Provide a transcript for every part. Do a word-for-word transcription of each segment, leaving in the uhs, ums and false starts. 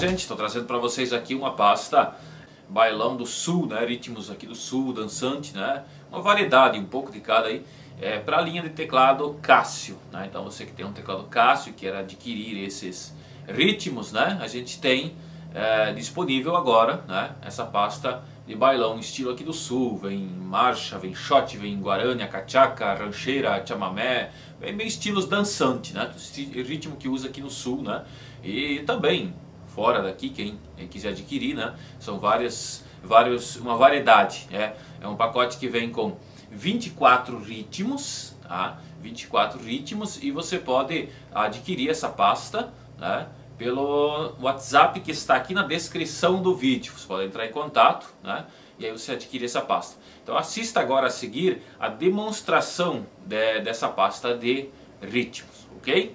gente, estou trazendo para vocês aqui uma pasta bailão do sul, né? Ritmos aqui do sul, dançante, né? Uma variedade, um pouco de cada aí, é, para a linha de teclado Cássio, né? Então você que tem um teclado Cássio e quer adquirir esses ritmos, né? A gente tem é, disponível agora, né? Essa pasta de bailão estilo aqui do sul, vem marcha, vem shot, vem guarânia, cachaca, rancheira, chamamé, vem meio estilos dançante, né? O ritmo que usa aqui no sul, né? E também fora daqui, quem quiser adquirir, né? São várias, vários, uma variedade, é, é um pacote que vem com vinte e quatro ritmos, tá? vinte e quatro ritmos, e você pode adquirir essa pasta, né? Pelo WhatsApp que está aqui na descrição do vídeo. Você pode entrar em contato, né? E aí você adquire essa pasta. Então assista agora a seguir a demonstração de, dessa pasta de ritmos, ok?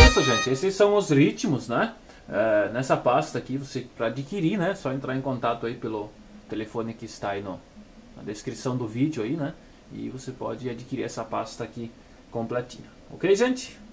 isso, gente. Esses são os ritmos, né? É, nessa pasta aqui, você para adquirir, né? Só entrar em contato aí pelo telefone que está aí no, na descrição do vídeo aí, né? E você pode adquirir essa pasta aqui completinha. Ok, gente?